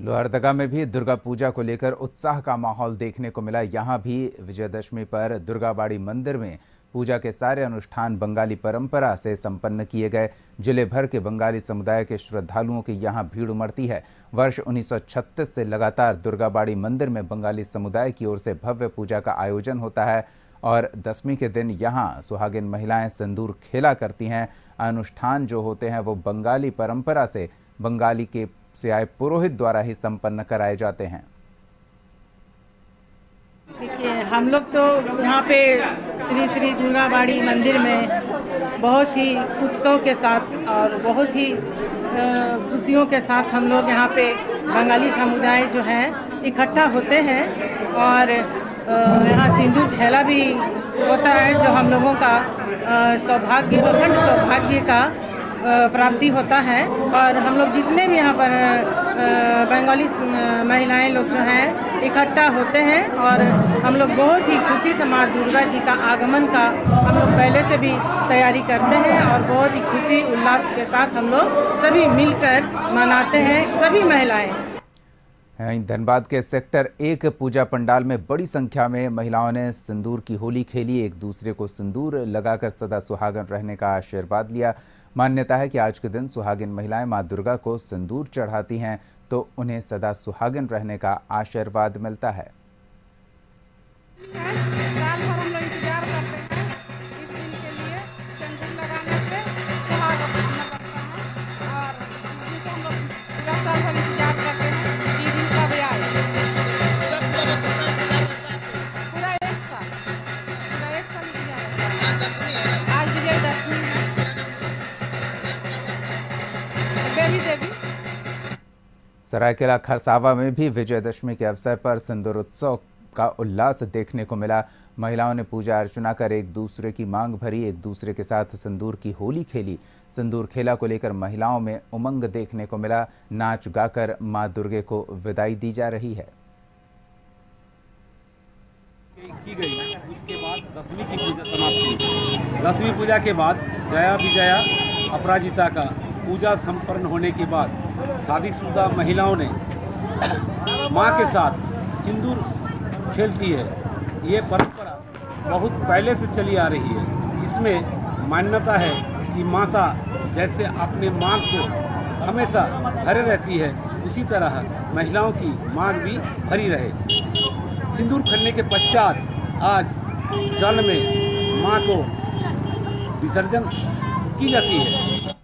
लोहरदगा में भी दुर्गा पूजा को लेकर उत्साह का माहौल देखने को मिला। यहां भी विजयदशमी पर दुर्गाबाड़ी मंदिर में पूजा के सारे अनुष्ठान बंगाली परंपरा से संपन्न किए गए। जिले भर के बंगाली समुदाय के श्रद्धालुओं की यहां भीड़ उमड़ती है। वर्ष 1936 से लगातार दुर्गाबाड़ी मंदिर में बंगाली समुदाय की ओर से भव्य पूजा का आयोजन होता है और दशमी के दिन यहां सुहागिन महिलाएं सिंदूर खेला करती हैं। अनुष्ठान जो होते हैं वो बंगाली परंपरा से बंगाली के से आए पुरोहित द्वारा ही संपन्न कराए जाते हैं। देखिए, हम लोग तो यहाँ पे श्री श्री दुर्गाबाड़ी मंदिर में बहुत ही उत्सव के साथ और बहुत ही खुशियों के साथ हम लोग यहाँ पे बंगाली समुदाय जो है इकट्ठा होते हैं और यहाँ सिंदूर खेला भी होता है, जो हम लोगों का सौभाग्य, अखंड सौभाग्य का प्राप्ति होता है। और हम लोग जितने भी यहाँ पर बंगाली महिलाएं लोग जो हैं इकट्ठा होते हैं और हम लोग बहुत ही खुशी से माँ दुर्गा जी का आगमन का हम लोग पहले से भी तैयारी करते हैं और बहुत ही खुशी उल्लास के साथ हम लोग सभी मिलकर मनाते हैं, सभी महिलाएं। धनबाद के सेक्टर 1 पूजा पंडाल में बड़ी संख्या में महिलाओं ने सिंदूर की होली खेली। एक दूसरे को सिंदूर लगाकर सदा सुहागन रहने का आशीर्वाद लिया। मान्यता है कि आज के दिन सुहागिन महिलाएं मां दुर्गा को सिंदूर चढ़ाती हैं तो उन्हें सदा सुहागिन रहने का आशीर्वाद मिलता है। साल भर हम लोग इंतजार करते हैं इस दिन के लिए। सिंदूर लगाने से सुहाग अपना बढ़ता है और इस दिन को हम लोग पूरा साल भर इंतजार करते हैं। ये दिन कब आए? पूरा एक साल इंतजार करते हैं। आज विजयदशमी है। देवी सरायकेला खरसावा में भी विजयदशमी के अवसर पर सिंदूर उत्सव का उल्लास देखने को मिला। महिलाओं ने पूजा अर्चना कर एक दूसरे की मांग भरी, एक दूसरे के साथ सिंदूर की होली खेली। सिंदूर खेला को लेकर महिलाओं में उमंग देखने को मिला। नाच गाकर मां दुर्गे को विदाई दी जा रही है। की गई उसके बाद दसवीं की पूजा समाप्त हुई। दसवीं पूजा के बाद जया विजया अपराजिता का पूजा संपन्न होने के बाद शादीशुदा महिलाओं ने मां के साथ सिंदूर खेलती है। ये परंपरा बहुत पहले से चली आ रही है। इसमें मान्यता है कि माता जैसे अपने मांग को हमेशा भरे रहती है, उसी तरह महिलाओं की मांग भी भरी रहे। सिंदूर खेलने के पश्चात आज जल में मां को विसर्जन की जाती है।